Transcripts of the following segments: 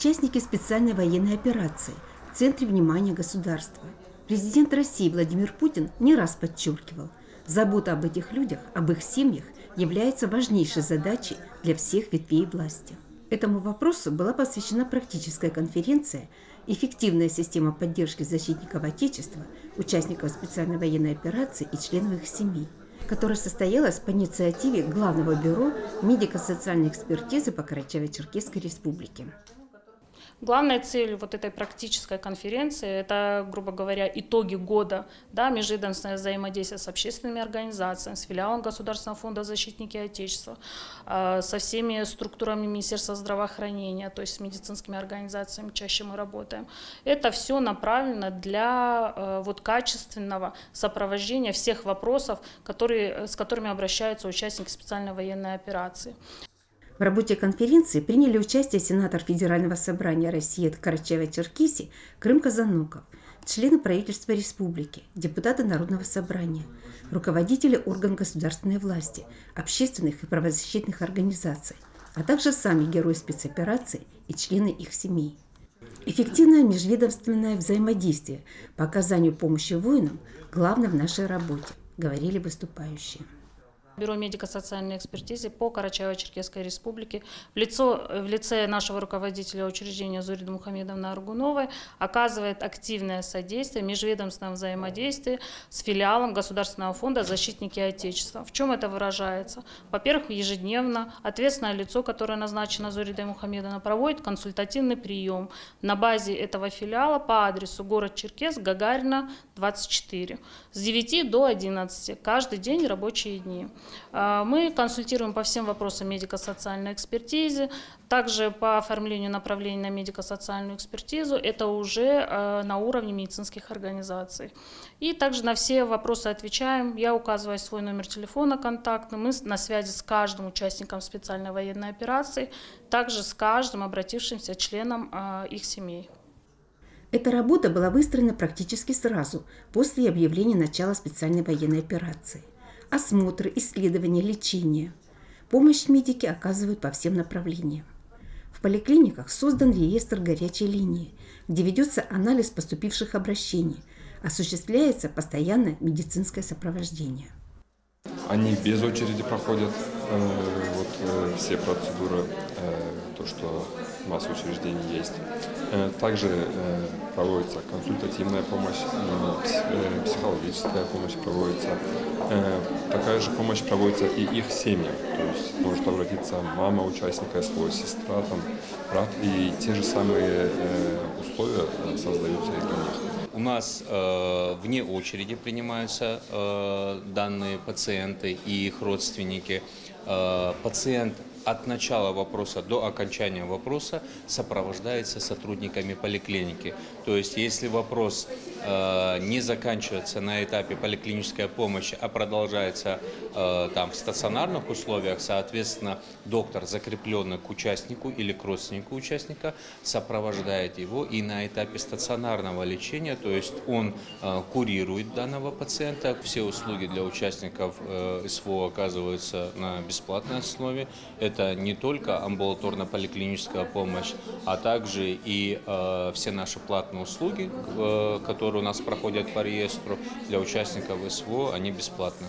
участники специальной военной операции в центре внимания государства. Президент России Владимир Путин не раз подчеркивал, забота об этих людях, об их семьях является важнейшей задачей для всех ветвей власти. Этому вопросу была посвящена практическая конференция «Эффективная система поддержки защитников Отечества, участников специальной военной операции и членов их семей», которая состоялась по инициативе Главного бюро медико-социальной экспертизы по Карачаево-Черкесской республике. Главная цель вот этой практической конференции – это, грубо говоря, итоги года, да, межведомственное взаимодействие с общественными организациями, с филиалом Государственного фонда «Защитники Отечества», со всеми структурами Министерства здравоохранения, то есть с медицинскими организациями чаще мы работаем. Это все направлено для качественного сопровождения всех вопросов, с которыми обращаются участники специальной военной операции. В работе конференции приняли участие сенатор Федерального собрания России от Карачаево-Черкесии Крым Казануков, члены правительства республики, депутаты Народного собрания, руководители органов государственной власти, общественных и правозащитных организаций, а также сами герои спецопераций и члены их семей. Эффективное межведомственное взаимодействие по оказанию помощи воинам главное в нашей работе, говорили выступающие. Бюро медико-социальной экспертизы по Карачаево-Черкесской республике в лице нашего руководителя учреждения Зуриды Мухамедовны Аргуновой оказывает активное содействие, межведомственное взаимодействие с филиалом Государственного фонда «Защитники Отечества». В чем это выражается? Во-первых, ежедневно ответственное лицо, которое назначено Зуридой Мухамедовной, проводит консультативный прием на базе этого филиала по адресу город Черкесск, Гагарина, 24, с 9 до 11, каждый день рабочие дни. Мы консультируем по всем вопросам медико-социальной экспертизы, также по оформлению направлений на медико-социальную экспертизу, это уже на уровне медицинских организаций. И также на все вопросы отвечаем, я указываю свой номер телефона контактный, мы на связи с каждым участником специальной военной операции, также с каждым обратившимся членом их семей. Эта работа была выстроена практически сразу после объявления начала специальной военной операции. Осмотры, исследования, лечение. Помощь медики оказывают по всем направлениям. В поликлиниках создан реестр горячей линии, где ведется анализ поступивших обращений, осуществляется постоянное медицинское сопровождение. Они без очереди проходят все процедуры, то, что у нас в учреждении есть. Также проводится консультативная помощь, психологическая помощь проводится. Такая же помощь проводится и их семьям. То есть может обратиться мама участника, свой сестра, брат, и те же самые условия создаются и для них. У нас вне очереди принимаются данные пациенты и их родственники. Пациент от начала вопроса до окончания вопроса сопровождается сотрудниками поликлиники. То есть, если вопрос не заканчивается на этапе поликлинической помощи, а продолжается в стационарных условиях, соответственно, доктор, закрепленный к участнику или к родственнику участника, сопровождает его и на этапе стационарного лечения, то есть он курирует данного пациента. Все услуги для участников СВО оказываются на бесплатной основе. Это не только амбулаторно-поликлиническая помощь, а также и все наши платные услуги, которые у нас проходят по реестру для участников СВО, они бесплатны.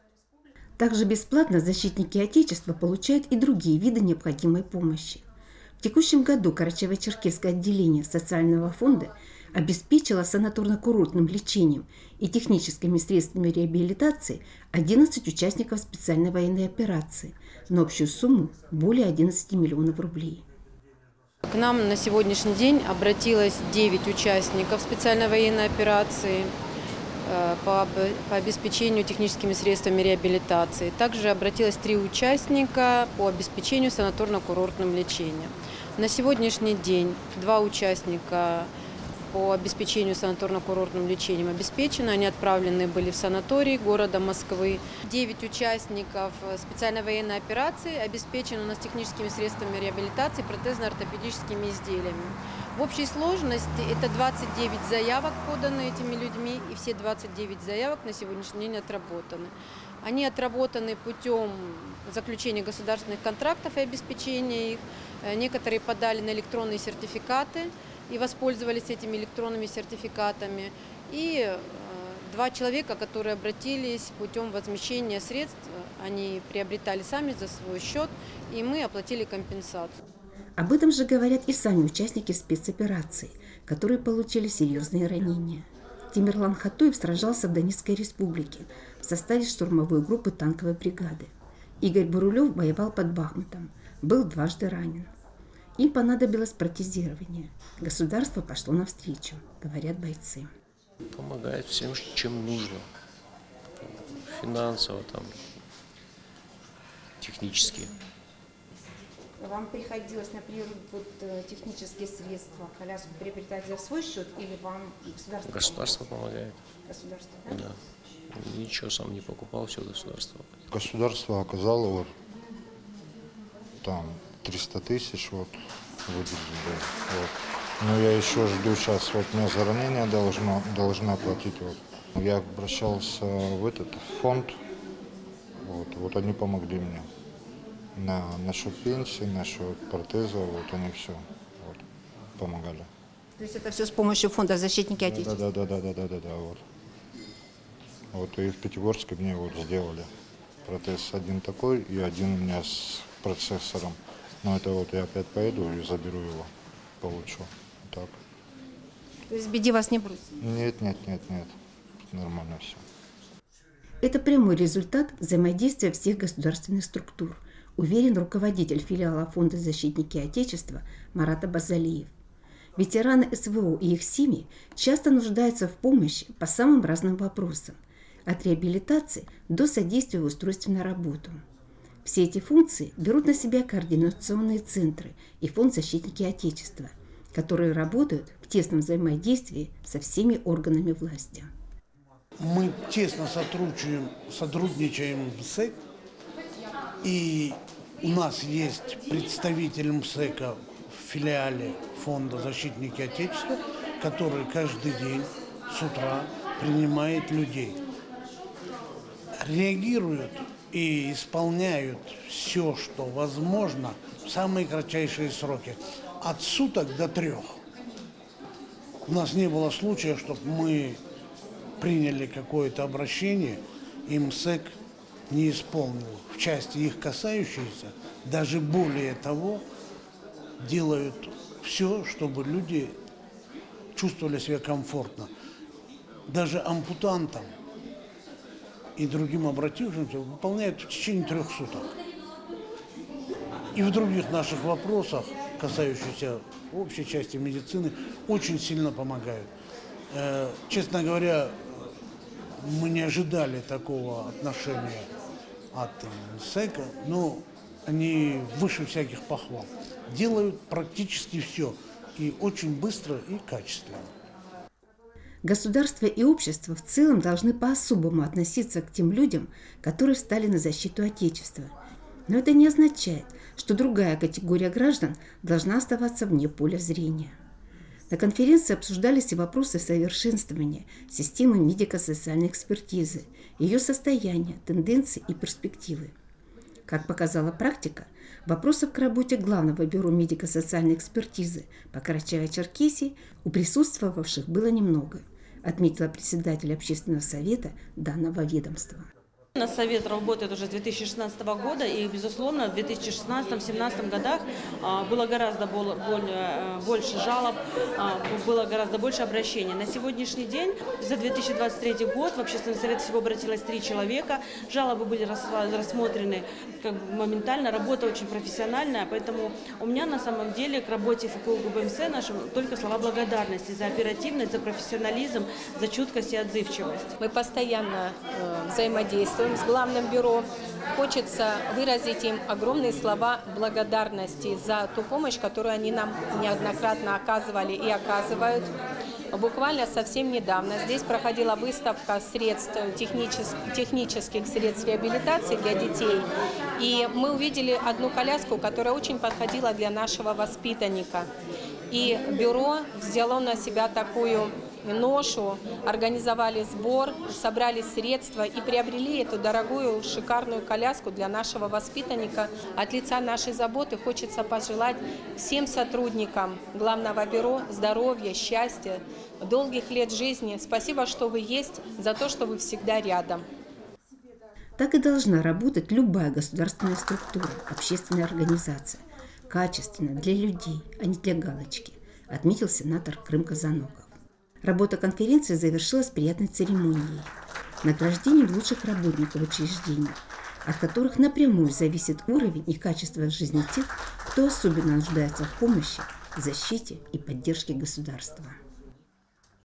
Также бесплатно защитники Отечества получают и другие виды необходимой помощи. В текущем году Карачаево-Черкесское отделение социального фонда обеспечило санаторно-курортным лечением и техническими средствами реабилитации 11 участников специальной военной операции на общую сумму более 11 миллионов рублей. К нам на сегодняшний день обратилось 9 участников специальной военной операции по обеспечению техническими средствами реабилитации. Также обратилось 3 участника по обеспечению санаторно-курортным лечением. На сегодняшний день 2 участника по обеспечению санаторно-курортным лечением обеспечены. Они отправлены были в санаторий города Москвы. 9 участников специальной военной операции обеспечены у нас техническими средствами реабилитации, протезно-ортопедическими изделиями. В общей сложности это 29 заявок поданы этими людьми, и все 29 заявок на сегодняшний день отработаны. Они отработаны путем заключения государственных контрактов и обеспечения их. Некоторые подали на электронные сертификаты и воспользовались этими электронными сертификатами. И 2 человека, которые обратились путем возмещения средств, они приобретали сами за свой счет, и мы оплатили компенсацию. Об этом же говорят и сами участники спецоперации, которые получили серьезные ранения. Тимирлан Хатуев сражался в Донецкой республике в составе штурмовой группы танковой бригады. Игорь Бурулев воевал под Бахмутом, был дважды ранен. Им понадобилось протезирование. Государство пошло навстречу, говорят бойцы. Помогает всем, чем нужно. Финансово, технически. Вам приходилось, например, технические средства, коляску приобретать за свой счет или вам государство? Государство помогает. Государство, да? Да. Ничего сам не покупал, все государство. Государство оказало 300 тысяч выделили. Но я еще жду сейчас, мне за ранение должна платить. Я обращался в этот фонд, они помогли мне. Насчет пенсии, насчет протеза, они все помогали. То есть это все с помощью фонда «Защитники Отечества»? Да. И в Пятигорске мне сделали. Протез один такой и один у меня с процессором. Но это я опять поеду и заберу его, получу. Так. То есть в беде вас не бросили? Нет. Нормально все. Это прямой результат взаимодействия всех государственных структур, уверен руководитель филиала фонда «Защитники Отечества» Марат Абазалиев. Ветераны СВО и их семьи часто нуждаются в помощи по самым разным вопросам, от реабилитации до содействия в устройстве на работу. Все эти функции берут на себя координационные центры и фонд «Защитники Отечества», которые работают в тесном взаимодействии со всеми органами власти. Мы тесно сотрудничаем с МСЭК, и у нас есть представитель МСЭКа в филиале фонда «Защитники Отечества», который каждый день с утра принимает людей, реагируют и исполняют все, что возможно, в самые кратчайшие сроки, от суток до 3. У нас не было случая, чтобы мы приняли какое-то обращение, и МСЭК не исполнил. В части их касающейся, даже более того, делают все, чтобы люди чувствовали себя комфортно. Даже ампутантам и другим обратившимся выполняют в течение 3 суток. И в других наших вопросах, касающихся общей части медицины, очень сильно помогают. Честно говоря, мы не ожидали такого отношения от МСЭКа, но они выше всяких похвал. Делают практически все, и очень быстро и качественно. Государство и общество в целом должны по-особому относиться к тем людям, которые встали на защиту Отечества. Но это не означает, что другая категория граждан должна оставаться вне поля зрения. На конференции обсуждались и вопросы совершенствования системы медико-социальной экспертизы, ее состояния, тенденции и перспективы. Как показала практика, вопросов к работе Главного бюро медико-социальной экспертизы по Карачаево-Черкесии у присутствовавших было немного, отметила председатель общественного совета данного ведомства. Наш совет работает уже с 2016 года, и, безусловно, в 2016-2017 годах было гораздо больше жалоб, было гораздо больше обращений. На сегодняшний день, за 2023 год, в общественный совет всего обратилось 3 человека, жалобы были рассмотрены моментально, работа очень профессиональная, поэтому у меня на самом деле к работе ФКУ ГУБМС нашим только слова благодарности за оперативность, за профессионализм, за чуткость и отзывчивость. Мы постоянно взаимодействуем с Главным бюро. Хочется выразить им огромные слова благодарности за ту помощь, которую они нам неоднократно оказывали и оказывают. Буквально совсем недавно здесь проходила выставка средств, технических средств реабилитации для детей. И мы увидели одну коляску, которая очень подходила для нашего воспитанника. И бюро взяло на себя такую ношу, организовали сбор, собрали средства и приобрели эту дорогую, шикарную коляску для нашего воспитанника. От лица нашей заботы хочется пожелать всем сотрудникам Главного бюро здоровья, счастья, долгих лет жизни. Спасибо, что вы есть, за то, что вы всегда рядом. Так и должна работать любая государственная структура, общественная организация. Качественно, для людей, а не для галочки, отметил сенатор Крым Казаноков. Работа конференции завершилась приятной церемонией – награждением лучших работников учреждений, от которых напрямую зависит уровень и качество жизни тех, кто особенно нуждается в помощи, защите и поддержке государства.